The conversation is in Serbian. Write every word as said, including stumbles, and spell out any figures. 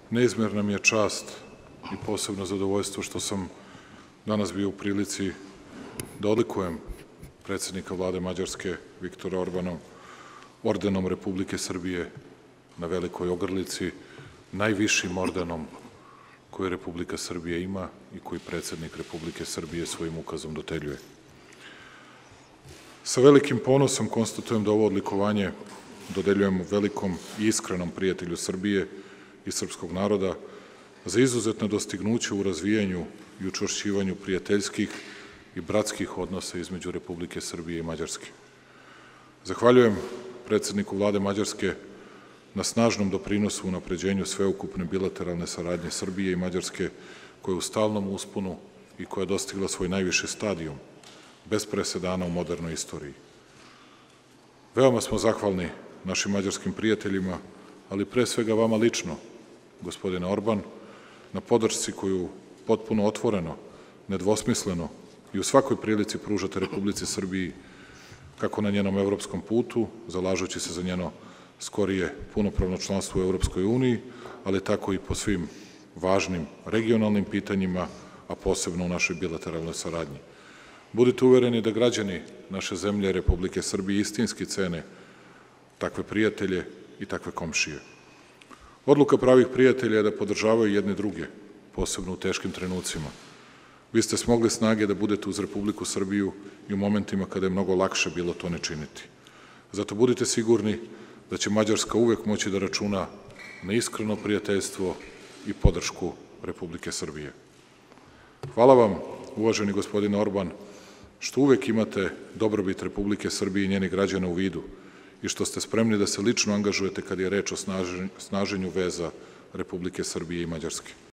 neizmerna mi je čast i posebno zadovoljstvo što sam danas bio u prilici da odlikujem predsednika Vlade Mađarske Viktora Orbana ordenom Republike Srbije na Velikoj Ogrlici, najvišim ordenom koji Republika Srbija ima i koji predsednik Republike Srbije svojim ukazom dodeljuje. Sa velikim ponosom konstatujem da ovo odlikovanje dodeljujemo velikom i iskrenom prijatelju Srbije i srpskog naroda za izuzetne dostignuće u razvijanju i učvršćivanju prijateljskih i bratskih odnosa između Republike Srbije i Mađarske. Zahvaljujem predsedniku Vlade Mađarske na snažnom doprinosu u unapređenju sveukupne bilateralne saradnje Srbije i Mađarske, koja je u stalnom usponu i koja je dostigla svoj najviši stadijum, bez presedana u modernoj istoriji. Veoma smo zahvalni našim mađarskim prijateljima, ali pre svega vama lično, gospodine Orban, na podršci koju potpuno otvoreno, nedvosmisleno i u svakoj prilici pružate Republici Srbiji, kako na njenom evropskom putu, zalažući se za njeno skorije punopravno članstvo u Evropskoj uniji, ali tako i po svim važnim regionalnim pitanjima, a posebno u našoj bilateralnoj saradnji. Budite uvereni da građani naše zemlje, Republike Srbije, istinski cene takve prijatelje i takve komšije. Odluka pravih prijatelja je da podržavaju jedni druge, posebno u teškim trenucima. Vi ste smogli snage da budete uz Republiku Srbiju i u momentima kada je mnogo lakše bilo to ne činiti. Zato budite sigurni da će Mađarska uvek moći da računa na iskreno prijateljstvo i podršku Republike Srbije. Hvala vam, uvaženi gospodine Orban, što uvek imate dobrobit Republike Srbije i njenih građana u vidu i što ste spremni da se lično angažujete kad je reč o snaženju veza Republike Srbije i Mađarske.